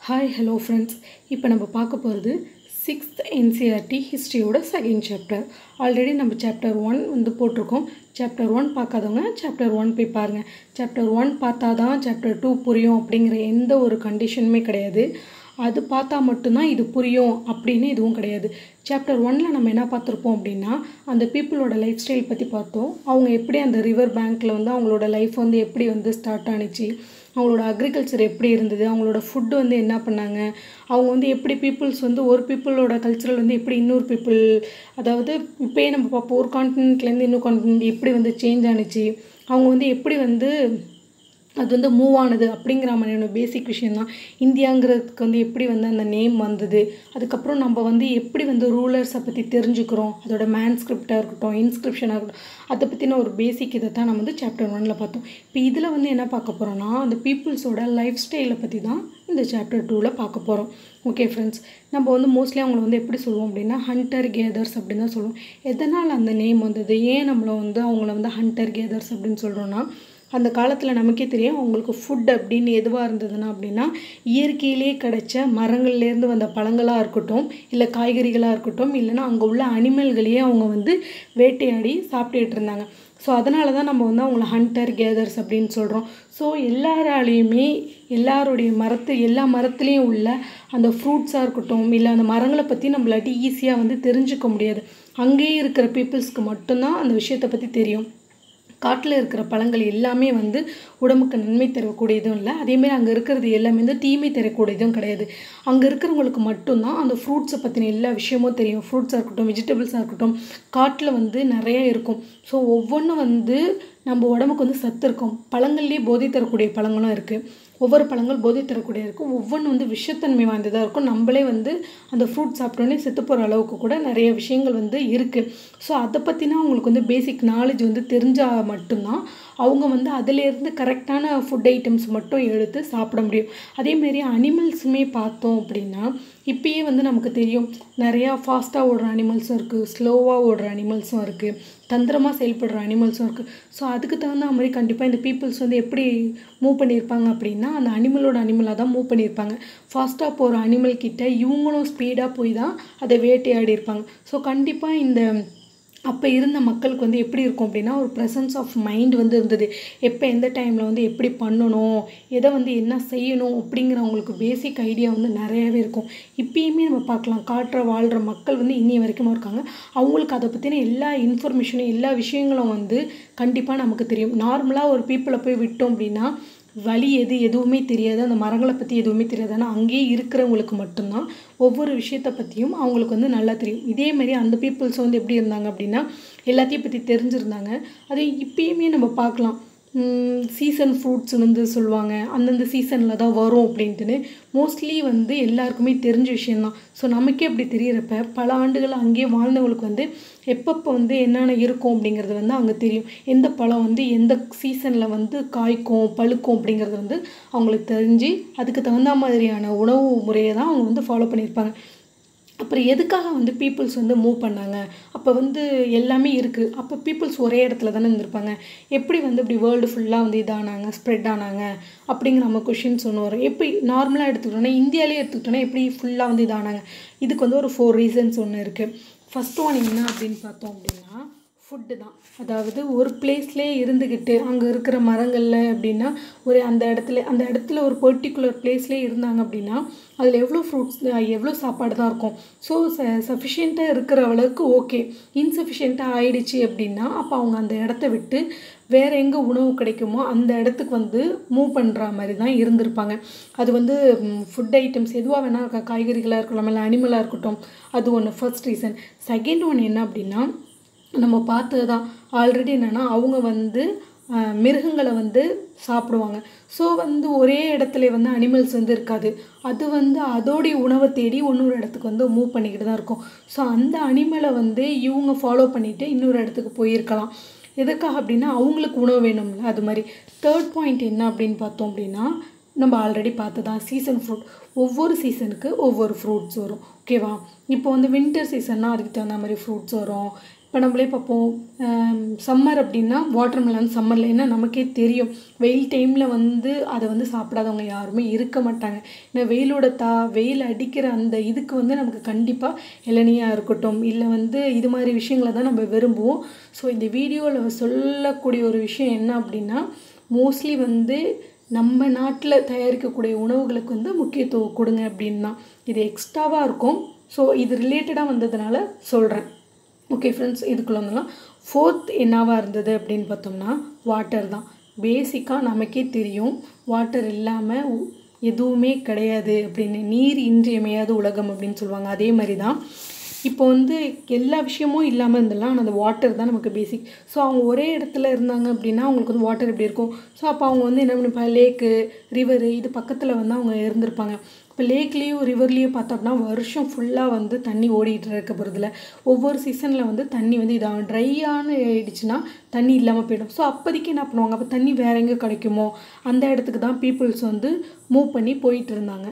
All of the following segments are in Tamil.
Hi, hello friends. இப்போ நம்ம பார்க்க போகிறது 6th NCERT ஹிஸ்ட்ரியோட செகண்ட் சாப்டர். ஆல்ரெடி நம்ம சாப்டர் 1 வந்து போட்டிருக்கோம். சாப்டர் 1 பார்க்காதவங்க சாப்டர் 1 போய் பாருங்கள். சாப்டர் 1 பார்த்தா தான் சாப்டர் 2 புரியும் அப்படிங்கிற எந்த ஒரு கண்டிஷனுமே கிடையாது. அது பார்த்தா மட்டும்தான் இது புரியும் அப்படின்னு எதுவும் கிடையாது. சாப்டர் 1ல் நம்ம என்ன பார்த்துருப்போம் அப்படின்னா, அந்த பீப்புளோட லைஃப் ஸ்டைல் பற்றி பார்த்தோம். அவங்க எப்படி அந்த ரிவர் பேங்க்கில் வந்து அவங்களோட லைஃப் வந்து எப்படி வந்து ஸ்டார்ட் ஆனிச்சு, அவங்களோட அக்ரிகல்ச்சர் எப்படி இருந்தது, அவங்களோட ஃபுட்டு வந்து என்ன பண்ணாங்க, அவங்க வந்து எப்படி பீப்புள்ஸ் வந்து ஒரு பீப்புளோட கல்ச்சரல் வந்து எப்படி இன்னொரு பீப்புள், அதாவது இப்போயே நம்ம பார்ப்போம் ஒரு கான்டினென்ட்லேருந்து இன்னொரு கான்டினென்ட் எப்படி வந்து சேஞ்ச் ஆனிச்சு, அவங்க வந்து எப்படி வந்து அது வந்து மூவ் ஆனது அப்படிங்கிற மாதிரியான பேசிக் விஷயந்தான். இந்தியாங்கிறதுக்கு வந்து எப்படி வந்து அந்த நேம் வந்தது, அதுக்கப்புறம் நம்ம வந்து எப்படி வந்து ரூலர்ஸை பற்றி தெரிஞ்சுக்கிறோம், அதோட மேன்ஸ்கிரிப்டாக இருக்கட்டும் இன்ஸ்கிரிப்ஷனாக இருக்கட்டும், அதை பற்றின ஒரு பேசிக் இதை தான் நம்ம வந்து சாப்டர் 1ல் பார்த்தோம். இப்போ இதில் வந்து என்ன பார்க்க போகிறோன்னா, அந்த பீப்புள்ஸோட லைஃப் ஸ்டைலை பற்றி தான் இந்த சாப்டர் 2ல் பார்க்க போகிறோம். ஓகே ஃப்ரெண்ட்ஸ், நம்ம வந்து மோஸ்ட்லி அவங்கள வந்து எப்படி சொல்லுவோம் அப்படின்னா ஹண்டர் கேதர்ஸ் அப்படின்னு தான் சொல்லுவோம். எதனால் அந்த நேம் வந்தது, ஏன் நம்மளை வந்து அவங்கள வந்து ஹண்டர் கேதர்ஸ் அப்படின்னு சொல்கிறோன்னா, அந்த காலத்தில் நமக்கே தெரியும் அவங்களுக்கு ஃபுட் அப்படின்னு எதுவாக இருந்ததுன்னா அப்படின்னா இயற்கையிலே கிடைச்ச மரங்கள்லேருந்து வந்த பழங்களாக இருக்கட்டும், இல்லை காய்கறிகளாக இருக்கட்டும், இல்லைன்னா அங்கே உள்ள அனிமல்களையே அவங்க வந்து வேட்டையாடி சாப்பிட்டுட்டு இருந்தாங்க. ஸோ அதனால தான் நம்ம வந்து அவங்கள ஹண்டர் கேதர்ஸ் அப்படின்னு சொல்கிறோம். ஸோ எல்லாராலையுமே எல்லாருடைய எல்லா மரத்துலேயும் உள்ள அந்த ஃப்ரூட்ஸாக இருக்கட்டும், இல்லை அந்த மரங்களை பற்றி நம்மளாட்டி ஈஸியாக வந்து தெரிஞ்சுக்க முடியாது. அங்கேயே இருக்கிற பீப்புள்ஸ்க்கு மட்டும்தான் அந்த விஷயத்தை பற்றி தெரியும். காட்டில் இருக்கிற பழங்கள் எல்லாமே வந்து உடம்புக்கு நன்மை தரக்கூடியதும் இல்லை, அதேமாரி அங்கே இருக்கிறது எல்லாமே வந்து தீமை தரக்கூடியதும் கிடையாது. அங்கே இருக்கிறவங்களுக்கு மட்டும்தான் அந்த ஃப்ரூட்ஸை பற்றின எல்லா விஷயமும் தெரியும். ஃப்ரூட்ஸாக இருக்கட்டும், வெஜிடபிள்ஸாக இருக்கட்டும், காட்டில் வந்து நிறைய இருக்கும். ஸோ ஒவ்வொன்றும் வந்து நம்ம உடம்புக்கு வந்து சத்து இருக்கும். பழங்கள்லேயே போதை தரக்கூடிய பழங்களும் இருக்குது. ஒவ்வொரு பழங்கள் போதை தரக்கூடிய இருக்கும், ஒவ்வொன்று வந்து விஷத்தன்மை வாய்ந்ததாக இருக்கும். நம்மளே வந்து அந்த ஃப்ரூட் சாப்பிட்டோன்னே செத்து போகிற அளவுக்கு கூட நிறைய விஷயங்கள் வந்து இருக்குது. ஸோ அதை பற்றினா அவங்களுக்கு வந்து பேசிக் நாலேஜ் வந்து தெரிஞ்சால் மட்டும்தான் அவங்க வந்து அதிலேருந்து கரெக்டான ஃபுட் ஐட்டம்ஸ் மட்டும் எடுத்து சாப்பிட முடியும். அதேமாரி அனிமல்ஸுமே பார்த்தோம் அப்படின்னா இப்போயே வந்து நமக்கு தெரியும் நிறையா ஃபாஸ்ட்டாக ஓடுற அனிமல்ஸும் இருக்குது, ஸ்லோவாக ஓடுற அனிமல்ஸும் இருக்குது, தந்திரமாக செயல்படுற அனிமல்ஸும் இருக்குது. ஸோ அதுக்கு தகுந்த மாதிரி கண்டிப்பாக இந்த பீப்புள்ஸ் வந்து எப்படி மூவ் பண்ணியிருப்பாங்க அப்படின்னா அந்த அனிமலாக தான் மூவ் பண்ணியிருப்பாங்க. ஃபாஸ்ட்டாக போகிற அனிமல் கிட்ட இவங்களும் ஸ்பீடாக போய் தான் அதை வேட்டையாடி இருப்பாங்க. ஸோ கண்டிப்பாக இந்த அப்போ இருந்த மக்களுக்கு வந்து எப்படி இருக்கும் அப்படின்னா ஒரு ப்ரெசன்ஸ் ஆஃப் மைண்ட் வந்து இருந்தது. எப்போ எந்த டைமில் வந்து எப்படி பண்ணணும், எதை வந்து என்ன செய்யணும் அப்படிங்கிற அவங்களுக்கு பேசிக் ஐடியா வந்து நிறையாவே இருக்கும். இப்போயுமே நம்ம பார்க்கலாம் வாழ்கிற மக்கள் வந்து இன்னி வரைக்கும் இருக்காங்க. அவங்களுக்கு அதை பற்றின எல்லா இன்ஃபர்மேஷனும் எல்லா விஷயங்களும் வந்து கண்டிப்பாக நமக்கு தெரியும். நார்மலாக ஒரு பீப்புளை போய் விட்டோம் அப்படின்னா வழி எதுவுமே தெரியாது, அந்த மரங்களை பற்றி எதுவுமே தெரியாது. ஆனால் அங்கேயே இருக்கிறவங்களுக்கு மட்டும்தான் ஒவ்வொரு விஷயத்தை பற்றியும் அவங்களுக்கு வந்து நல்லா தெரியும். இதேமாரி அந்த பீப்புள்ஸ் வந்து எப்படி இருந்தாங்க அப்படின்னா எல்லாத்தையும் பற்றி தெரிஞ்சுருந்தாங்க. அது இப்போயுமே நம்ம பார்க்கலாம். சீசன் ஃப்ரூட்ஸ் வந்து சொல்லுவாங்க, அந்தந்த சீசனில் தான் வரும் அப்படின்ட்டுன்னு மோஸ்ட்லி வந்து எல்லாருக்குமே தெரிஞ்ச விஷயந்தான். ஸோ நமக்கே அப்படி தெரிகிறப்ப பல ஆண்டுகள் அங்கேயே வாழ்ந்தவங்களுக்கு வந்து எப்பப்போ வந்து என்னென்ன இருக்கும் அப்படிங்கிறது வந்து அங்கே தெரியும். எந்த பழம் வந்து எந்த சீசனில் வந்து காய்க்கும் பழுக்கும் அப்படிங்கிறது வந்து அவங்களுக்கு தெரிஞ்சு அதுக்கு தகுந்த மாதிரியான உணவு முறையை தான் அவங்க வந்து ஃபாலோ பண்ணியிருப்பாங்க. அப்புறம் எதுக்காக வந்து பீப்புள்ஸ் வந்து மூவ் பண்ணாங்க, அப்போ வந்து எல்லாமே இருக்குது, அப்போ பீப்புள்ஸ் ஒரே இடத்துல தானே இருந்திருப்பாங்க, எப்படி வந்து இப்படி வேர்ல்டு ஃபுல்லாக வந்து இதானாங்க ஸ்ப்ரெட் ஆனாங்க அப்படிங்கிற நம்ம கொஷின்ஸ் ஒன்று வரும். எப்படி நார்மலாக எடுத்துக்கிட்டோன்னா இந்தியாவிலே எடுத்துக்கிட்டோன்னா எப்படி ஃபுல்லாக வந்து இதானாங்க, இதுக்கு வந்து ஒரு 4 ரீசன்ஸ் ஒன்று இருக்குது. ஃபஸ்ட் ஒன் என்ன அப்படின்னு பார்த்தோம் அப்படின்னா ஃபுட்டு தான். அதாவது ஒரு பிளேஸ்லேயே இருந்துக்கிட்டு அங்கே இருக்கிற மரங்களில் அப்படின்னா அந்த இடத்துல ஒரு பர்டிகுலர் பிளேஸ்லேயே இருந்தாங்க அப்படின்னா அதில் எவ்வளோ ஃப்ரூட்ஸ் எவ்வளோ சாப்பாடு தான் இருக்கும். ஸோ சஃபிஷியண்ட்டாக இருக்கிற அளவுக்கு ஓகே. இன்சஃபிஷியண்ட்டாக ஆயிடுச்சு அப்படின்னா அப்போ அவங்க அந்த இடத்த விட்டு வேறு எங்கே உணவு கிடைக்குமோ அந்த இடத்துக்கு வந்து மூவ் பண்ணுற மாதிரி தான் இருந்திருப்பாங்க. அது வந்து ஃபுட் ஐட்டம்ஸ் எதுவாக வேணால் காய்கறிகளாக இருக்கலாம், இல்லை அனிமலாக இருக்கட்டும். அது ஒன்று ஃபர்ஸ்ட் ரீசன். செகண்ட் ஒன் என்ன அப்படின்னா நம்ம பார்த்தது தான் ஆல்ரெடி என்னென்னா அவங்க வந்து மிருகங்களை வந்து சாப்பிடுவாங்க. ஸோ வந்து ஒரே இடத்துல வந்து அனிமல்ஸ் வந்து இருக்காது, அது வந்து அதோடைய உணவை தேடி இன்னொரு இடத்துக்கு வந்து மூவ் பண்ணிக்கிட்டு தான் இருக்கும். ஸோ அந்த அனிமலை வந்து இவங்க ஃபாலோ பண்ணிவிட்டு இன்னொரு இடத்துக்கு போயிருக்கலாம். எதுக்காக அப்படின்னா அவங்களுக்கு உணவு வேணும்ல, அது மாதிரி. தேர்ட் பாயிண்ட் என்ன அப்படின்னு பார்த்தோம் அப்படின்னா நம்ம ஆல்ரெடி பார்த்ததான் சீசன் ஃப்ரூட். ஒவ்வொரு சீசனுக்கு ஒவ்வொரு ஃப்ரூட்ஸ் வரும், ஓகேவா. இப்போ வந்து வின்டர் சீசன்னா அதுக்கு தகுந்த மாதிரி ஃப்ரூட்ஸ் வரும். இப்போ நம்மளே பார்ப்போம் சம்மர் அப்படின்னா வாட்டர்மெலன் சம்மரில் ஏன்னா நமக்கே தெரியும் வெயில் டைமில் வந்து அதை வந்து சாப்பிடாதவங்க யாருமே இருக்க மாட்டாங்க. ஏன்னா வெயில் அடிக்கிற அந்த இதுக்கு வந்து நமக்கு கண்டிப்பாக இளநியாக இருக்கட்டும் இல்லை வந்து இது மாதிரி விஷயங்களை தான் நம்ம விரும்புவோம். ஸோ இந்த வீடியோவில் சொல்லக்கூடிய ஒரு விஷயம் என்ன அப்படின்னா மோஸ்ட்லி வந்து நம்ம நாட்டில் தயாரிக்கக்கூடிய உணவுகளுக்கு வந்து முக்கியத்துவம் கொடுங்க அப்படின்னா இது எக்ஸ்ட்ராவாக இருக்கும். ஸோ இது ரிலேட்டடாக வந்ததுனால சொல்கிறேன். ஓகே ஃப்ரெண்ட்ஸ், இதுக்குள்ள வந்துலாம் 4th என்னவாக இருந்தது அப்படின்னு பார்த்தோம்னா வாட்டர் தான். பேசிக்காக நமக்கே தெரியும் வாட்டர் இல்லாமல் எதுவுமே கிடையாது அப்படின்னு, நீர் இன்றியமையாத உலகம் அப்படின்னு சொல்லுவாங்க. அதே மாதிரி தான் இப்போ வந்து எல்லா விஷயமும் இல்லாமல் இருந்தெல்லாம் ஆனால் அந்த வாட்டர் தான் நமக்கு பேசிக். ஸோ அவங்க ஒரே இடத்துல இருந்தாங்க அப்படின்னா அவங்களுக்கு வந்து வாட்டர் எப்படி இருக்கும்? ஸோ அப்போ அவங்க வந்து என்ன பண்ணிப்பாங்க, லேக்கு ரிவரு இது பக்கத்தில் வந்து அவங்க இருந்திருப்பாங்க. இப்போ லேக்லேயும் ரிவர்லேயும் பார்த்தோம்னா வருஷம் ஃபுல்லாக வந்து தண்ணி ஓடிட்டு இருக்க போகிறதுல ஒவ்வொரு சீசனில் வந்து தண்ணி வந்து இதாக ட்ரையான ஆயிடுச்சுன்னா தண்ணி இல்லாமல் போயிடும். ஸோ அப்போதைக்கு என்ன பண்ணுவாங்க, அப்போ தண்ணி வேற எங்கே கிடைக்குமோ அந்த இடத்துக்கு தான் பீப்புள்ஸ் வந்து மூவ் பண்ணி போயிட்டு இருந்தாங்க.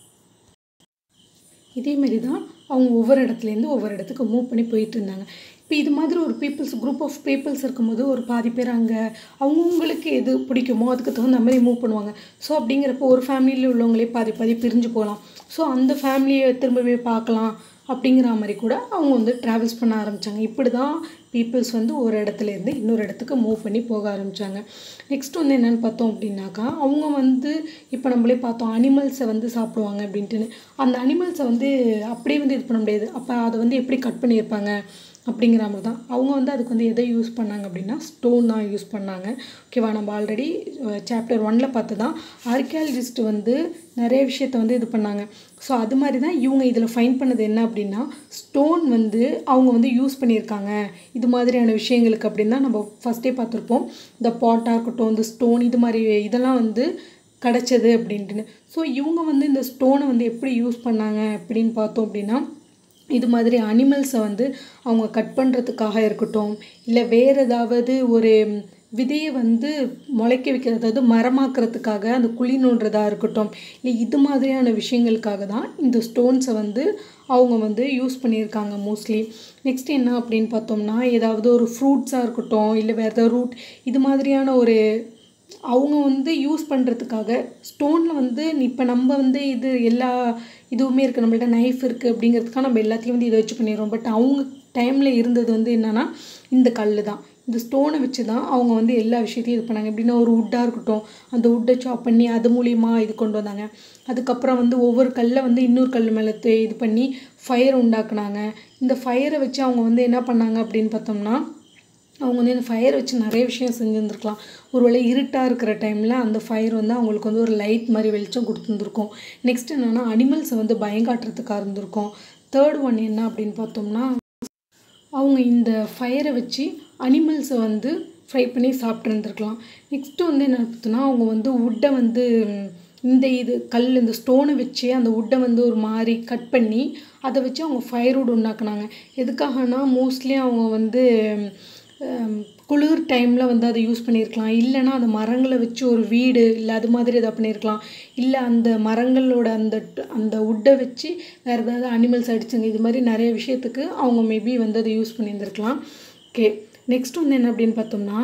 இதேமாரி தான் அவங்க ஒவ்வொரு இடத்துலேருந்து ஒவ்வொரு இடத்துக்கு மூவ் பண்ணி போயிட்டு இருந்தாங்க. இப்போ இது மாதிரி ஒரு குரூப் ஆஃப் பீப்புள்ஸ் இருக்கும்போது ஒரு பாதி பேர் அங்கே அவங்கவுங்களுக்கு எது பிடிக்குமோ அதுக்கு தகுந்த மாதிரி மூவ் பண்ணுவாங்க. ஸோ அப்படிங்கிறப்போ ஒரு ஃபேமிலியில் உள்ளவங்களே பாதி பிரிஞ்சு போகலாம். ஸோ அந்த ஃபேமிலியை திரும்பவே பார்க்கலாம் அப்படிங்கிற மாதிரி கூட அவங்க வந்து ட்ராவல்ஸ் பண்ண ஆரம்பித்தாங்க. இப்படி தான் பீப்புள்ஸ் வந்து ஒரு இடத்துலேருந்து இன்னொரு இடத்துக்கு மூவ் பண்ணி போக ஆரம்பித்தாங்க. நெக்ஸ்ட் வந்து என்னென்னு பார்த்தோம் அப்படின்னாக்கா அவங்க வந்து இப்போ நம்மளே பார்த்தோம் அனிமல்ஸை வந்து சாப்பிடுவாங்க அப்படின்ட்டுன்னு. அந்த அனிமல்ஸை வந்து அப்படியே வந்து இது பண்ண முடியாது. அப்போ அதை வந்து எப்படி கட் பண்ணியிருப்பாங்க அப்படிங்கிற மாதிரி தான் அவங்க வந்து அதுக்கு வந்து எதை யூஸ் பண்ணாங்க அப்படின்னா ஸ்டோன் தான் யூஸ் பண்ணாங்க. ஓகேவா, நம்ம ஆல்ரெடி சாப்டர் 1ல் பார்த்து தான் ஆர்கியாலஜிஸ்ட் வந்து நிறைய விஷயத்த வந்து இது பண்ணாங்க. ஸோ அது மாதிரி தான் இவங்க இதில் ஃபைண்ட் பண்ணது என்ன அப்படின்னா ஸ்டோன் வந்து அவங்க வந்து யூஸ் பண்ணியிருக்காங்க இது மாதிரியான விஷயங்களுக்கு அப்படின்னு தான் நம்ம ஃபஸ்ட்டே பார்த்துருப்போம். இந்த பாட்டாக இருக்கட்டும் இந்த ஸ்டோன் இது மாதிரி இதெல்லாம் வந்து கிடச்சது அப்படின்ட்டுன்னு. ஸோ இவங்க வந்து இந்த ஸ்டோனை வந்து எப்படி யூஸ் பண்ணாங்க அப்படின்னு பார்த்தோம் அப்படின்னா இது மாதிரி அனிமல்ஸை வந்து அவங்க கட் பண்ணுறதுக்காக இருக்கட்டும் இல்லை வேறு ஏதாவது ஒரு விதையை வந்து முளைக்க வைக்கிறது அதாவது மரமாக்குறதுக்காக அந்த குழி நோண்டுறதாக இருக்கட்டும் இல்லை இது மாதிரியான விஷயங்களுக்காக தான் இந்த ஸ்டோன்ஸை வந்து அவங்க வந்து யூஸ் பண்ணியிருக்காங்க மோஸ்ட்லி. நெக்ஸ்ட் என்ன அப்படின்னு பார்த்தோம்னா ஏதாவது ஒரு ஃப்ரூட்ஸாக இருக்கட்டும் இல்லை வேறு ஏதாவது ரூட் இது மாதிரியான ஒரு அவங்க வந்து யூஸ் பண்ணுறதுக்காக ஸ்டோனில் வந்து இப்போ நம்ம வந்து இது எல்லா இதுவுமே இருக்குது நம்மள்ட்ட நைஃப் இருக்குது அப்படிங்கிறதுக்காக நம்ம எல்லாத்தையும் வந்து இதை வச்சு பண்ணிடுறோம். பட் அவங்க டைமில் இருந்தது வந்து என்னென்னா இந்த கல் தான் இந்த ஸ்டோனை வச்சு தான் அவங்க வந்து எல்லா விஷயத்தையும் இது பண்ணாங்க. எப்படின்னா ஒரு வுட்டாக இருக்கட்டும் அந்த வுட்டை சாப் பண்ணி அது மூலிமா இது கொண்டு வந்தாங்க. அதுக்கப்புறம் வந்து ஒவ்வொரு கல்லை வந்து இன்னொரு கல் மேலே இது பண்ணி ஃபயர் உண்டாக்குனாங்க. இந்த ஃபயரை வச்சு அவங்க வந்து என்ன பண்ணாங்க அப்படின்னு பார்த்தோம்னா அவங்க வந்து இந்த ஃபயர் வச்சு நிறைய விஷயம் செஞ்சுருந்துருக்கலாம். ஒருவேளை இருட்டாக இருக்கிற டைமில் அந்த ஃபயர் வந்து அவங்களுக்கு வந்து ஒரு லைட் மாதிரி வெளிச்சம் கொடுத்துருந்துருக்கும். நெக்ஸ்ட் என்னென்னா அனிமல்ஸை வந்து பயங்காட்டுறதுக்காக இருந்திருக்கும். தேர்ட் ஒன் என்ன அப்படின்னு பார்த்தோம்னா அவங்க இந்த ஃபயரை வச்சு அனிமல்ஸை வந்து ஃப்ரை பண்ணி சாப்பிட்ருந்துருக்கலாம். நெக்ஸ்ட்டு வந்து என்ன பார்த்தோன்னா அவங்க வந்து வுட்டை வந்து இந்த கல் இந்த ஸ்டோனை வச்சு அந்த வுட்டை வந்து ஒரு மாதிரி கட் பண்ணி அதை வச்சு அவங்க ஃபயர் வுட் உண்டாக்குனாங்க. எதுக்காகனா மோஸ்ட்லி அவங்க வந்து குளிர் டைமில் வந்து அதை யூஸ் பண்ணியிருக்கலாம். இல்லைனா அந்த மரங்களை வச்சு ஒரு வீடு இல்லை அது மாதிரி எதாவது பண்ணியிருக்கலாம். இல்லை அந்த மரங்களோட அந்த வுட்டை வச்சு வேறு ஏதாவது அனிமல்ஸ் அடிச்சுங்க இது மாதிரி நிறைய விஷயத்துக்கு அவங்க மேபி வந்து அதை யூஸ் பண்ணியிருந்துருக்கலாம். ஓகே, நெக்ஸ்ட் வந்து என்ன அப்படின்னு பார்த்தோம்னா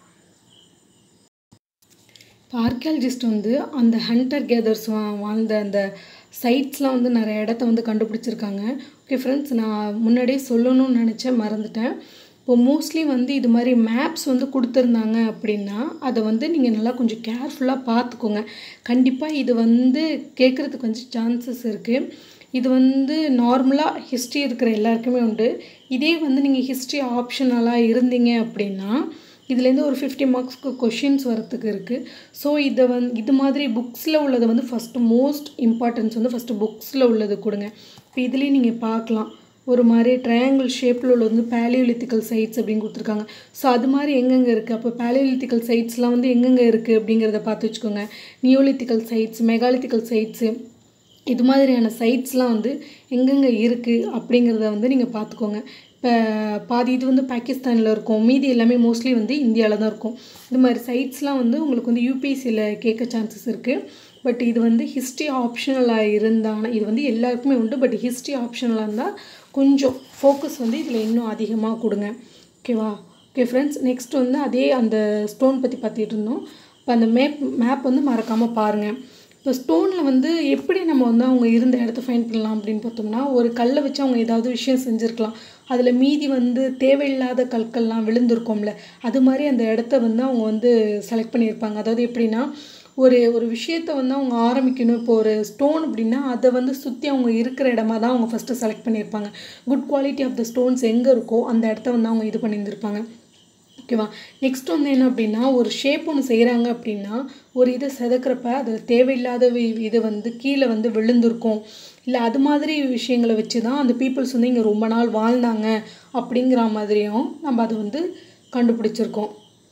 இப்போ ஆர்கியாலஜிஸ்ட் வந்து அந்த ஹண்டர் கேதர்ஸ் வாழ்ந்த அந்த சைட்ஸ்லாம் வந்து நிறைய இடத்த வந்து கண்டுபிடிச்சிருக்காங்க. ஓகே ஃப்ரெண்ட்ஸ், நான் முன்னாடியே சொல்லணும்னு நினச்சேன் மறந்துட்டேன். இப்போ மோஸ்ட்லி வந்து இது மாதிரி மேப்ஸ் வந்து கொடுத்துருந்தாங்க அப்படின்னா அதை வந்து நீங்கள் நல்லா கொஞ்சம் கேர்ஃபுல்லாக பார்த்துக்கோங்க. கண்டிப்பாக இது வந்து கேட்குறதுக்கு கொஞ்சம் சான்சஸ் இருக்குது. இது வந்து நார்மலாக ஹிஸ்ட்ரி இருக்கிற எல்லாருக்குமே உண்டு. இதே வந்து நீங்கள் ஹிஸ்ட்ரி ஆப்ஷனலாக இருந்தீங்க அப்படின்னா இதுலேருந்து ஒரு 50 மார்க்ஸ்க்கு கொஷின்ஸ் வரத்துக்கு இருக்குது. ஸோ இது மாதிரி புக்ஸில் உள்ளதை வந்து ஃபஸ்ட்டு மோஸ்ட் இம்பார்ட்டன்ஸ் வந்து ஃபஸ்ட்டு புக்ஸில் உள்ளது கொடுங்க. இப்போ இதுலேயும் நீங்கள் பார்க்கலாம் ஒரு மாதிரி ட்ரையாங்கிள் ஷேப்பில் உள்ளது வந்து பேலியோலித்திக்கல் சைட்ஸ் அப்படின்னு கொடுத்துருக்காங்க. ஸோ அது மாதிரி எங்கெங்கே இருக்குது அப்போ பேலியோலித்திக்கல் சைட்ஸ்லாம் வந்து எங்கெங்கே இருக்குது அப்படிங்கிறத பார்த்து வச்சுக்கோங்க. நியோலித்திக்கல் சைட்ஸ் மெகாலித்திக்கல் சைட்ஸு இது மாதிரியான சைட்ஸ்லாம் வந்து எங்கெங்கே இருக்குது அப்படிங்கிறத வந்து நீங்கள் பார்த்துக்கோங்க. இப்போ பாதி இது வந்து பாகிஸ்தானில் இருக்கும், மீதி எல்லாமே மோஸ்ட்லி வந்து இந்தியாவில் தான் இருக்கும். இது மாதிரி சைட்ஸ்லாம் வந்து உங்களுக்கு வந்து யூபிஎஸ்சியில் கேட்க சான்சஸ் இருக்குது. பட் இது வந்து ஹிஸ்ட்ரி ஆப்ஷனலாக இருந்தாங்கன்னா இது வந்து எல்லாருக்குமே உண்டு. பட் ஹிஸ்ட்ரி ஆப்ஷனலாக இருந்தால் கொஞ்சம் ஃபோக்கஸ் வந்து இதில் இன்னும் அதிகமாக கொடுங்க. ஓகேவா? ஓகே ஃப்ரெண்ட்ஸ், நெக்ஸ்ட் வந்து அதே அந்த ஸ்டோன் பற்றி பார்த்துட்டு இருந்தோம். இப்போ அந்த மேப் வந்து மறக்காமல் பாருங்கள். இப்போ ஸ்டோனில் வந்து எப்படி நம்ம வந்து அவங்க இருந்த இடத்த ஃபைண்ட் பண்ணலாம் அப்படின்னு பார்த்தோம்னா, ஒரு கல்லை வச்சு அவங்க ஏதாவது விஷயம் செஞ்சுருக்கலாம். அதில் மீதி வந்து தேவையில்லாத கற்கள்லாம் விழுந்திருக்கோம்ல, அது மாதிரி அந்த இடத்த வந்து அவங்க வந்து செலக்ட் பண்ணியிருப்பாங்க. அதாவது எப்படின்னா, ஒரு விஷயத்தை வந்து அவங்க ஆரம்பிக்கணும். இப்போ ஒரு ஸ்டோன் அப்படின்னா அதை வந்து சுற்றி அவங்க இருக்கிற இடமா தான் அவங்க ஃபஸ்ட்டு செலக்ட் பண்ணியிருப்பாங்க. Good quality of the stones எங்கே இருக்கோ அந்த இடத்த வந்து அவங்க இது பண்ணியிருந்திருப்பாங்க. ஓகேவா? நெக்ஸ்ட் வந்து என்ன அப்படின்னா, ஒரு ஷேப் ஒன்று செய்கிறாங்க அப்படின்னா, ஒரு இதை செதுக்கிறப்ப அதில் தேவையில்லாத இது வந்து கீழே வந்து விழுந்திருக்கும். இல்லை அது மாதிரி விஷயங்களை வச்சு தான் அந்த பீப்புள்ஸ் வந்து இங்கே ரொம்ப நாள் வாழ்ந்தாங்க அப்படிங்கிற மாதிரியும் நம்ம அதை வந்து கண்டுபிடிச்சிருக்கோம்.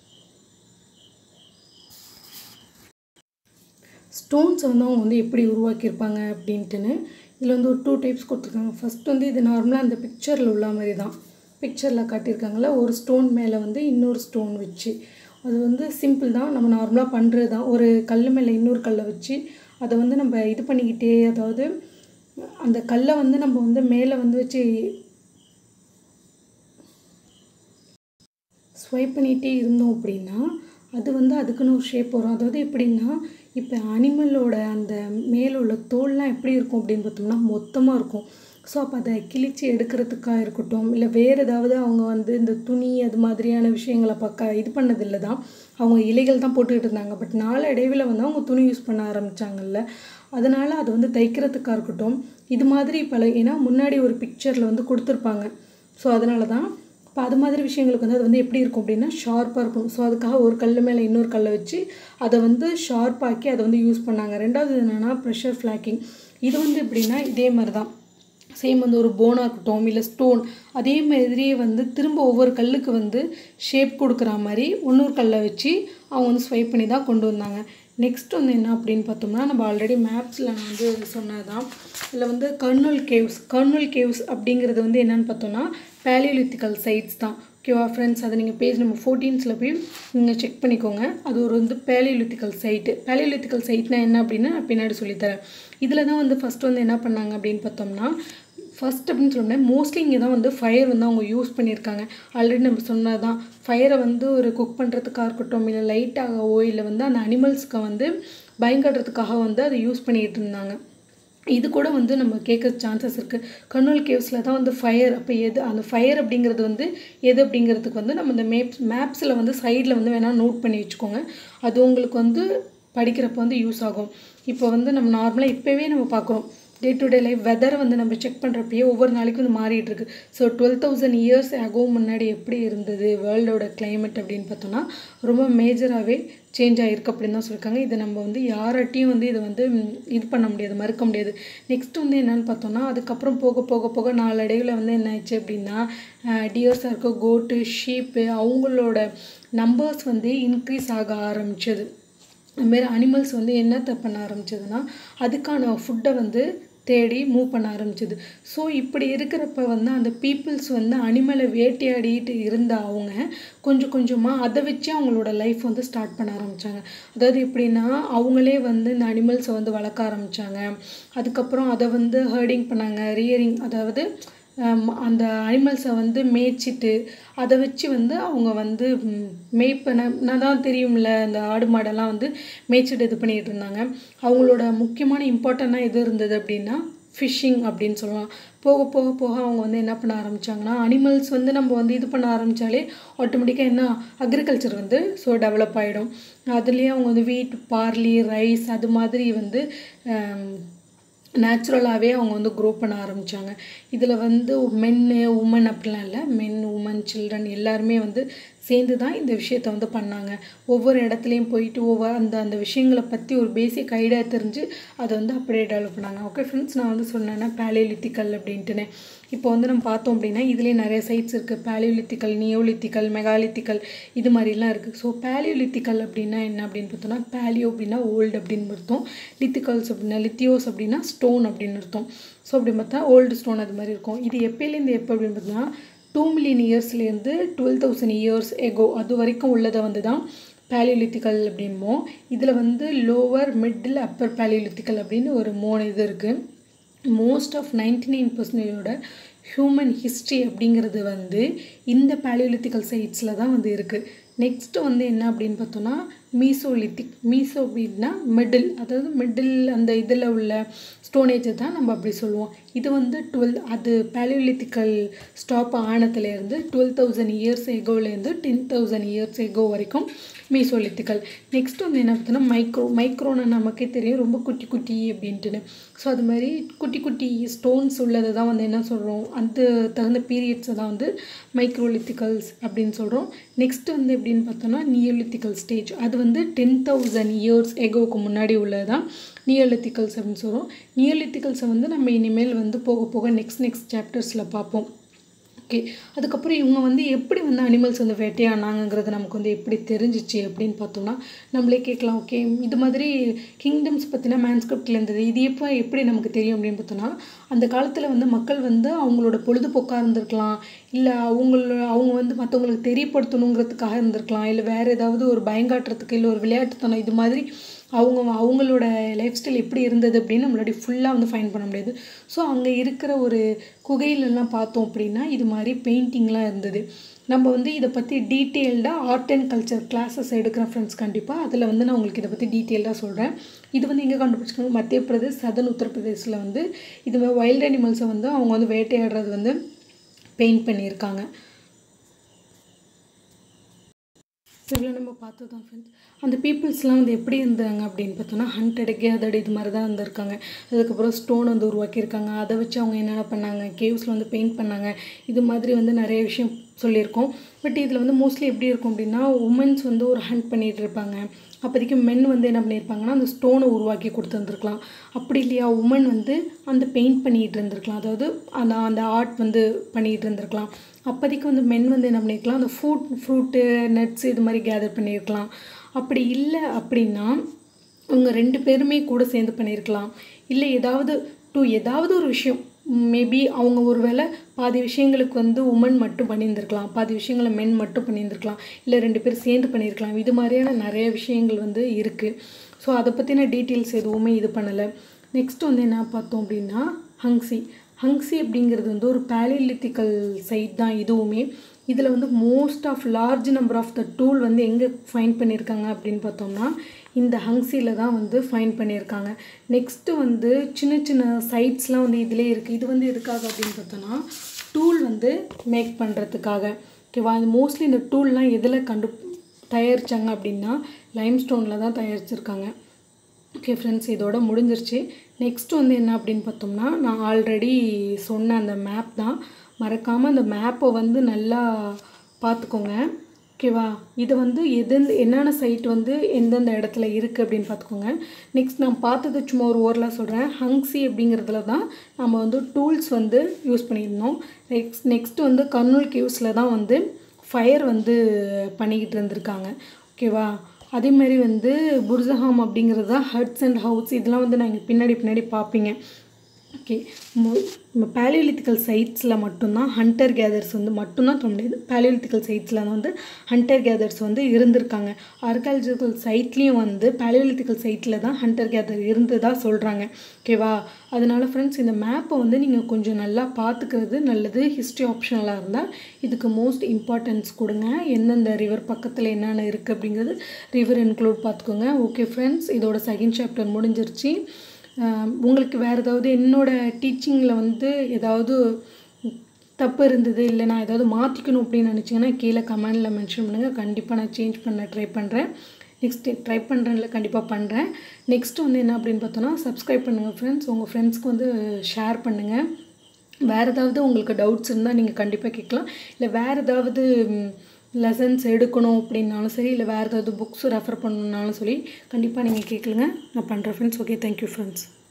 ஸ்டோன்ஸை வந்து அவங்க வந்து எப்படி உருவாக்கியிருப்பாங்க அப்படின்ட்டுன்னு இதில் வந்து ஒரு 2 டைப்ஸ் கொடுத்துருக்காங்க. ஃபஸ்ட் வந்து இது நார்மலாக அந்த பிக்சரில் உள்ள மாதிரி தான். பிக்சரில் காட்டியிருக்காங்களா, ஒரு ஸ்டோன் மேலே வந்து இன்னொரு ஸ்டோன் வச்சு, அது வந்து சிம்பிள் தான், நம்ம நார்மலாக பண்ணுறது தான். ஒரு கல் மேலே இன்னொரு கல்லை வச்சு அதை வந்து நம்ம இது பண்ணிக்கிட்டே, அதாவது அந்த கல்லை வந்து நம்ம வந்து மேலே வந்து வச்சு ஸ்வைப் பண்ணிகிட்டே இருந்தோம் அப்படின்னா அது வந்து அதுக்குன்னு ஒரு ஷேப் வரும். அதாவது எப்படின்னா, இப்போ அனிமலோட அந்த மேலே உள்ள தோல்லாம் எப்படி இருக்கும் அப்படின்னு பார்த்தோம்னா மொத்தமாக இருக்கும். ஸோ அப்போ அதை கிழிச்சு எடுக்கிறதுக்காக இருக்கட்டும், இல்லை வேறு ஏதாவது அவங்க வந்து இந்த துணி அது மாதிரியான விஷயங்களை இது பண்ணதில்லை தான். அவங்க இலைகள் தான் போட்டுக்கிட்டு இருந்தாங்க. பட் நாளடைவில் வந்து அவங்க துணி யூஸ் பண்ண ஆரம்பித்தாங்கல்ல, அதனால் அது வந்து தைக்கிறதுக்காக இருக்கட்டும், இது மாதிரி ஏன்னா முன்னாடி ஒரு பிக்சரில் வந்து கொடுத்துருப்பாங்க. ஸோ அதனால தான் இப்போ அது மாதிரி விஷயங்களுக்கு வந்து அது வந்து எப்படி இருக்கும் அப்படின்னா ஷார்ப்பாக இருக்கும். ஸோ அதுக்காக ஒரு கல் மேலே இன்னொரு கல்லை வச்சு அதை வந்து ஷார்ப்பாக்கி அதை வந்து யூஸ் பண்ணாங்க. ரெண்டாவது என்னென்னா ப்ரெஷர் ஃப்ளாக்கிங். இது வந்து எப்படின்னா இதே மாதிரி தான், சேம் வந்து ஒரு போனாக இருக்கட்டும் இல்லை ஸ்டோன், அதே மாதிரியே வந்து திரும்ப ஒவ்வொரு கல்லுக்கு வந்து ஷேப் கொடுக்குற மாதிரி இன்னொரு கல்லை வச்சு அவங்க வந்து ஸ்வைப் பண்ணி தான் கொண்டு வந்தாங்க. நெக்ஸ்ட் வந்து என்ன அப்படின்னு பார்த்தோம்னா, நம்ம ஆல்ரெடி மேப்ஸில் நான் வந்து சொன்னது தான். இதில் வந்து கர்னல் கேவ்ஸ் அப்படிங்கிறது வந்து என்னென்னு பார்த்தோம்னா பேலியோலித்திக்கல் சைட்ஸ் தான். ஓகேவா ஃப்ரெண்ட்ஸ்? அதை நீங்கள் பேஜ் நம்பர் 14 போய் நீங்கள் செக் பண்ணிக்கோங்க. அது ஒரு வந்து பேலியோலித்திக்கல் சைட்னா என்ன அப்படின்னு நான் பின்னாடி சொல்லித்தரேன். இதில் தான் வந்து ஃபஸ்ட்டு வந்து என்ன பண்ணாங்க அப்படின்னு பார்த்தோம்னா, ஃபஸ்ட் அப்படின்னு சொன்னேன், மோஸ்ட்லி இங்கே தான் வந்து ஃபயர் வந்து அவங்க யூஸ் பண்ணியிருக்காங்க. ஆல்ரெடி நம்ம சொன்னது தான், ஃபயரை வந்து ஒரு குக் பண்ணுறதுக்காக இருக்கட்டும், இல்லை லைட்டாகவோ இல்லை வந்து அந்த அனிமல்ஸ்க்கு வந்து பயங்காட்டுறதுக்காக வந்து அதை யூஸ் பண்ணிகிட்டு இருந்தாங்க. இது கூட வந்து நம்ம கேட்க சான்சஸ் இருக்குது. கர்னல் கேவ்ஸில் தான் வந்து ஃபயர், அப்போ எது அந்த ஃபயர் அப்படிங்கிறது வந்து எது அப்படிங்கிறதுக்கு வந்து நம்ம இந்த மேப்ஸில் வந்து சைடில் வந்து வேணால் நோட் பண்ணி வச்சுக்கோங்க. அது உங்களுக்கு வந்து படிக்கிறப்போ வந்து யூஸ் ஆகும். இப்போ வந்து நம்ம நார்மலாக இப்போவே நம்ம பார்க்குறோம், டே டு டே லைஃப் வெதரை வந்து நம்ம செக் பண்ணுறப்பயே ஒவ்வொரு நாளைக்கும் வந்து மாறிட்டு இருக்கு. ஸோ 12,000 years ago முன்னாடி எப்படி இருந்தது வேர்ல்டோட கிளைமேட் அப்படின்னு பார்த்தோன்னா ரொம்ப மேஜராகவே சேஞ்ச் ஆகிருக்கு அப்படின்னு தான் சொல்லியிருக்காங்க. இதை நம்ம வந்து யார்கிட்டையும் வந்து இதை வந்து இது பண்ண முடியாது, மறுக்க முடியாது. நெக்ஸ்ட் வந்து என்னென்னு பார்த்தோன்னா, அதுக்கப்புறம் போக நாளடைவில் வந்து என்ன ஆயிடுச்சு அப்படின்னா, டியர்ஸாக இருக்க கோட்டு, ஷீப்பு, அவங்களோட நம்பர்ஸ் வந்து இன்க்ரீஸ் ஆக ஆரம்பிச்சது. அதுமாரி அனிமல்ஸ் வந்து என்னத்தை பண்ண ஆரம்பிச்சதுன்னா, அதுக்கான ஃபுட்டை வந்து தேடி மூவ் பண்ண ஆரம்பிச்சது. ஸோ இப்படி இருக்கிறப்ப வந்து அந்த பீப்புள்ஸ் வந்து அனிமலை வேட்டையாடிட்டு இருந்த அவங்க கொஞ்சம் கொஞ்சமாக அதை வச்சு அவங்களோட லைஃப் வந்து ஸ்டார்ட் பண்ண ஆரம்பித்தாங்க. அதாவது எப்படின்னா, அவங்களே வந்து இந்த அனிமல்ஸை வந்து வளர்க்க ஆரம்பித்தாங்க. அதுக்கப்புறம் அதை வந்து ஹர்டிங் பண்ணாங்க, ரியரிங், அதாவது அந்த அனிமல்ஸை வந்து மேய்ச்சிட்டு அதை வச்சு வந்து அவங்க வந்து நான் தான் தெரியும்ல, இந்த ஆடு மாடெல்லாம் வந்து மேய்ச்சிட்டு இது பண்ணிகிட்டு இருந்தாங்க. அவங்களோட முக்கியமான இம்பார்ட்டண்ட்டாக எது இருந்தது அப்படின்னா ஃபிஷ்ஷிங் அப்படின்னு சொல்லலாம். போக அவங்க வந்து என்ன பண்ண ஆரம்பித்தாங்கன்னா, அனிமல்ஸ் வந்து நம்ம வந்து இது பண்ண ஆரம்பித்தாலே ஆட்டோமேட்டிக்காக என்ன அக்ரிகல்ச்சர் வந்து ஸோ டெவலப் ஆகிடும். அதுலேயே அவங்க வந்து வீட், பார்லி, ரைஸ் அது மாதிரி வந்து நேச்சுரலாகவே அவங்க வந்து க்ரோ பண்ண ஆரம்பித்தாங்க. இதில் வந்து மென்னு உமன் அப்படிலாம் இல்லை, மென், உமன், சில்ட்ரன் எல்லாருமே வந்து சேர்ந்து தான் இந்த விஷயத்தை வந்து பண்ணாங்க. ஒவ்வொரு இடத்துலையும் போயிட்டு அந்த விஷயங்களை பற்றி ஒரு பேசிக் ஐடியா தெரிஞ்சு அதை வந்து அப்படியே டெவலப் பண்ணாங்க. ஓகே ஃப்ரெண்ட்ஸ், நான் வந்து சொன்னேன்னா பேலியோலித்திக்கல் அப்படின்ட்டுன்னு. இப்போ வந்து நம்ம பார்த்தோம் அப்படின்னா இதுலேயே நிறைய சைட்ஸ் இருக்குது. பேலியோலித்திக்கல், நியோலித்திக்கல், மெகாலித்திக்கல் இது மாதிரிலாம் இருக்குது. ஸோ பேலியோலித்திக்கல் அப்படின்னா என்ன அப்படின்னு பார்த்தோம்னா, பேலியோ அப்படின்னா ஓல்டு அப்படின்னு அர்த்தம், லித்திக்கல்ஸ் அப்படின்னா லித்தியோஸ் அப்படின்னா ஸ்டோன் அப்படின்னு அர்த்தம். ஸோ அப்படி பார்த்தா ஓல்டு ஸ்டோன் அது மாதிரி இருக்கும். இது எப்போலேருந்து எப்போ அப்படின்னு பார்த்தோம்னா 2 million yearsலேருந்து 12,000 years ago அது வரைக்கும் உள்ளதை வந்து தான் பேலியோலித்திக்கல் அப்படிம்போம். இதில் வந்து லோவர், மிடில், அப்பர் பேலியோலித்திக்கல் அப்படின்னு ஒரு 3 இது இருக்குது. மோஸ்ட் ஆஃப் 99% ஹியூமன் ஹிஸ்ட்ரி அப்படிங்கிறது வந்து இந்த பேலியோலித்திக்கல் சைட்ஸில் தான் வந்து இருக்குது. நெக்ஸ்ட்டு வந்து என்ன அப்படின்னு பார்த்தோன்னா மீசோலித்திக். மீசோ அப்படின்னா மிடில், அதாவது மிடில் அந்த இதில் உள்ள ஸ்டோனேஜை தான் நம்ம அப்படி சொல்லுவோம். இது வந்து அது பேலியோலித்திக்கல் ஸ்டாப் ஆனதுலேருந்து 12,000 இயர்ஸ் எகோலேருந்து 10,000 இயர்ஸ் எகோ வரைக்கும் மீசோலித்திக்கல். நெக்ஸ்ட் வந்து என்ன பார்த்தோன்னா மைக்ரோன்னு நமக்கே தெரியும், ரொம்ப குட்டி குட்டி அப்படின்ட்டுன்னு. ஸோ அது மாதிரி குட்டி குட்டி ஸ்டோன்ஸ் உள்ளதை தான் வந்து என்ன சொல்கிறோம், அந்த தகுந்த பீரியட்ஸை தான் வந்து மைக்ரோலித்திக்கல்ஸ் அப்படின்னு சொல்கிறோம். நெக்ஸ்ட் வந்து எப்படின்னு பார்த்தோன்னா நியோலித்திக்கல் ஸ்டேஜ். அது வந்து 10,000 இயர்ஸ் எகோவுக்கு முன்னாடி உள்ளது தான் நியோலித்திக்கல்ஸ் அப்படின்னு சொல்கிறோம். நியோலித்திக்கல்ஸை வந்து நம்ம இனிமேல் வந்து போக போக நெக்ஸ்ட் சாப்டர்ஸில் பார்ப்போம். ஓகே, அதுக்கப்புறம் இவங்க வந்து எப்படி வந்து அனிமல்ஸ் வந்து வேட்டையானாங்கிறது நமக்கு வந்து எப்படி தெரிஞ்சிச்சு அப்படின்னு பார்த்தோம்னா நம்மளே கேட்கலாம். ஓகே, இது மாதிரி கிங்டம்ஸ் பற்றினா மேன்ஸ்கிரிப்டில் இருந்தது, இது எப்படி நமக்கு தெரியும் அப்படின்னு பார்த்தோன்னா அந்த காலத்தில் வந்து மக்கள் வந்து அவங்களோட பொழுதுபோக்காக இருந்திருக்கலாம், இல்லை அவங்க வந்து மற்றவங்களுக்கு தெரியப்படுத்தணுங்கிறதுக்காக இருந்திருக்கலாம், இல்லை வேறு ஏதாவது ஒரு பயங்காட்டுறதுக்கு, இல்லை ஒரு விளையாட்டுத்தனம், இது மாதிரி அவங்களோட லைஃப் ஸ்டைல் எப்படி இருந்தது அப்படின்னு நம்மளாடி ஃபுல்லாக வந்து ஃபைண்ட் பண்ண முடியாது. ஸோ அங்கே இருக்கிற ஒரு குகையிலெல்லாம் பார்த்தோம் அப்படின்னா இது மாதிரி பெயிண்டிங்லாம் இருந்தது. நம்ம வந்து இதை பற்றி டீட்டெயில்டாக ஆர்ட் அண்ட் கல்ச்சர் கிளாஸஸ் எடுக்கிறேன் ஃப்ரெண்ட்ஸ். கண்டிப்பாக அதில் வந்து நான் உங்களுக்கு இதை பற்றி டீட்டெயில்டாக சொல்கிறேன். இது வந்து எங்கே கண்டுபிடிச்சிக்கோங்க, மத்திய பிரதேஷ், சதர்ன் உத்தரப்பிரதேசில் வந்து இது வைல்ட் அனிமல்ஸை வந்து அவங்க வந்து வேட்டையாடுறது வந்து பெயிண்ட் பண்ணியிருக்காங்க. இவ்வளோ நம்ம பார்த்தது தான் ஃப்ரெண்ட்ஸ். அந்த பீப்புள்ஸ்லாம் வந்து எப்படி இருந்தாங்க அப்படின்னு பார்த்தோன்னா ஹண்டட், கேதர்டு இது மாதிரி தான் இருந்திருக்காங்க. அதுக்கப்புறம் ஸ்டோன் வந்து உருவாக்கியிருக்காங்க, அதை வச்சு அவங்க என்னென்ன பண்ணாங்க, கேவ்ஸில் வந்து பெயிண்ட் பண்ணாங்க, இது மாதிரி வந்து நிறைய விஷயம் சொல்லியிருக்கோம். பட் இதில் வந்து மோஸ்ட்லி எப்படி இருக்கும் அப்படின்னா உமன்ஸ் வந்து ஒரு ஹண்ட் பண்ணிகிட்டு இருப்பாங்க, அப்போதைக்கு மென் வந்து என்ன பண்ணியிருப்பாங்கன்னா அந்த ஸ்டோனை உருவாக்கி கொடுத்துருந்துருக்கலாம். அப்படி இல்லையா உமன் வந்து அந்த பெயிண்ட் பண்ணிகிட்டு இருந்திருக்கலாம், அதாவது அந்த ஆர்ட் வந்து பண்ணிகிட்டு இருந்திருக்கலாம். அப்போதைக்கு வந்து மென் வந்து என்ன பண்ணியிருக்கலாம், அந்த ஃப்ரூட்டு நட்ஸ் இது மாதிரி கேதர் பண்ணியிருக்கலாம். அப்படி இல்லை அப்படின்னா அவங்க 2 பேருமே கூட சேர்ந்து பண்ணியிருக்கலாம். இல்லை ஏதாவது ஒரு விஷயம் மேபி அவங்க ஒரு வேளை பாதி விஷயங்களுக்கு வந்து உமன் மட்டும் பண்ணியிருந்திருக்கலாம், பாதி விஷயங்களை மென் மட்டும் பண்ணியிருந்திருக்கலாம், இல்லை 2 பேர் சேர்ந்து பண்ணியிருக்கலாம். இது மாதிரியான நிறைய விஷயங்கள் வந்து இருக்குது. ஸோ அதை பற்றின டீட்டெயில்ஸ் எதுவுமே இது பண்ணலை. நெக்ஸ்ட் வந்து என்ன பார்த்தோம் அப்படின்னா ஹங்ஸி அப்படிங்கிறது வந்து ஒரு பேலியோலித்திக்கல் சைட் தான் இதுவுமே. இதில் வந்து most of large number of the tool வந்து எங்கே ஃபைண்ட் பண்ணியிருக்காங்க அப்படின்னு பார்த்தோம்னா இந்த ஹங்ஸியில் தான் வந்து ஃபைண்ட் பண்ணியிருக்காங்க. நெக்ஸ்ட்டு வந்து சின்ன சின்ன சைட்ஸ்லாம் வந்து இதிலே இருக்குது. இது வந்து எதுக்காக அப்படின்னு பார்த்தோன்னா டூல் வந்து மேக் பண்ணுறதுக்காக. ஓகேவா, இது மோஸ்ட்லி இந்த டூல்லாம் எதில் தயாரித்தாங்க அப்படின்னா லைம்ஸ்டோனில் தான் தயாரிச்சிருக்காங்க. ஓகே ஃப்ரெண்ட்ஸ், இதோட முடிஞ்சிருச்சு. நெக்ஸ்ட்டு வந்து என்ன அப்படின்னு பார்த்தோம்னா நான் ஆல்ரெடி சொன்ன அந்த மேப் தான். மறக்காமல் அந்த மேப்பை வந்து நல்லா பார்த்துக்கோங்க. ஓகேவா, இது வந்து என்னென்ன சைட் வந்து எந்தெந்த இடத்துல இருக்குது அப்படின்னு பார்த்துக்கோங்க. நெக்ஸ்ட் நான் பார்த்தது சும்மா ஒரு ஓரலாக சொல்கிறேன். ஹங்ஸி அப்படிங்கிறதுல தான் நம்ம வந்து டூல்ஸ் வந்து யூஸ் பண்ணியிருந்தோம். நெக்ஸ்ட் வந்து கர்னூல் கேவ்ஸில் தான் வந்து ஃபயர் வந்து பண்ணிக்கிட்டு இருந்திருக்காங்க. ஓகேவா, அதேமாதிரி வந்து புர்ஜஹாம் அப்படிங்கிறது தான் ஹட்ஸ் அண்ட் ஹவுஸ், இதெல்லாம் வந்து நாங்கள் பின்னாடி பார்ப்பீங்க. ஓகே, நம்ம பேலியோலித்திக்கல் சைட்ஸில் மட்டும்தான் ஹண்டர் கேதர்ஸ் வந்து மட்டும்தான் சொல்ல முடியாது. பேலியோலித்திக்கல் சைட்ஸில் வந்து ஹண்டர் கேதர்ஸ் வந்து இருந்திருக்காங்க. ஆர்காலஜிக்கல் சைட்லேயும் வந்து பேலியோலித்திக்கல் சைட்டில் தான் ஹண்டர் கேதர் இருந்ததாக சொல்கிறாங்க. ஓகேவா, அதனால் ஃப்ரெண்ட்ஸ் இந்த மேப்பை வந்து நீங்கள் கொஞ்சம் நல்லா பார்த்துக்கிறது நல்லது. ஹிஸ்ட்ரி ஆப்ஷனலாக இருந்தால் இதுக்கு மோஸ்ட் இம்பார்ட்டன்ஸ் கொடுங்க. எந்தெந்த ரிவர் பக்கத்தில் என்னென்ன இருக்குது அப்படிங்கிறது ரிவர் இன்க்ளூட் பார்த்துக்கோங்க. ஓகே ஃப்ரெண்ட்ஸ், இதோட செகண்ட் சாப்டர் முடிஞ்சிருச்சு. உங்களுக்கு வேறு ஏதாவது என்னோடய டீச்சிங்கில் வந்து ஏதாவது தப்பு இருந்தது, இல்லை நான் ஏதாவது மாற்றிக்கணும் அப்படின்னு நினச்சிங்கன்னா கீழே கமெண்டில் மென்ஷன் பண்ணுங்கள். கண்டிப்பாக நான் சேஞ்ச் பண்ண ட்ரை பண்ணுறேன். ட்ரை பண்ணுறேன்ல கண்டிப்பாக பண்ணுறேன். நெக்ஸ்ட்டு வந்து என்ன அப்படின்னு பார்த்தோன்னா சப்ஸ்கிரைப் பண்ணுங்கள் ஃப்ரெண்ட்ஸ். உங்கள் ஃப்ரெண்ட்ஸ்க்கு வந்து ஷேர் பண்ணுங்கள். வேறு ஏதாவது உங்களுக்கு டவுட்ஸ் இருந்தால் நீங்கள் கண்டிப்பாக கேட்கலாம். இல்லை வேறு ஏதாவது லெசன்ஸ் எடுக்கணும் அப்படின்னாலும் சரி, இல்லை வேறு ஏதாவது புக்ஸ் ரெஃபர் பண்ணணுன்னாலும் சரி கண்டிப்பாக நீங்கள் கேட்கலுங்க, நான் பண்ணுறேன் ஃப்ரெண்ட்ஸ். Okay, thank you friends.